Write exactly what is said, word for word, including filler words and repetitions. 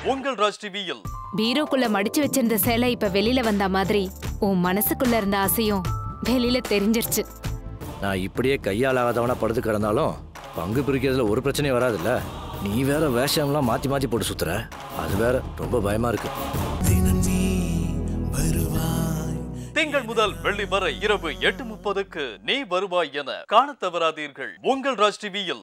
உங்கள் ராஜ் டிவியில். பீரோக்குள்ள மடிச்சு வச்சிருந்த சேலை இப்ப வெளியில வந்த மாதிரி உன் மனசுக்குள்ள இருந்த ஆசையும் வெளியில தெரிஞ்சிருச்சு. நான் இப்படியே கையாளாதவனா படுத்து கிடந்தாலும் பங்கு பிரிக்கிறதுல ஒரு பிரச்சனையும் வராதுல்ல. நீ வேற வேஷம்லாம் மாத்தி மாத்தி போட்டு சுத்துற, அது வேற ரொம்ப பயமா இருக்கு. திங்கள் முதல் வெள்ளி வரை இரவு எட்டு முப்பதுக்கு நீ வருவாய் என காண தவறாதீர்கள். உங்கள் ராஜ் டிவியில்.